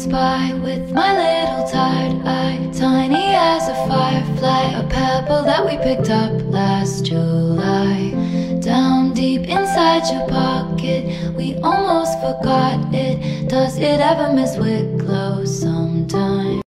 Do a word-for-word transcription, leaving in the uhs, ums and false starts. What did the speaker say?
pass by with my little tired eye, tiny as a firefly, a pebble that we picked up last July. Down deep inside your pocket, we almost forgot it. Does it ever miss Wicklow sometime?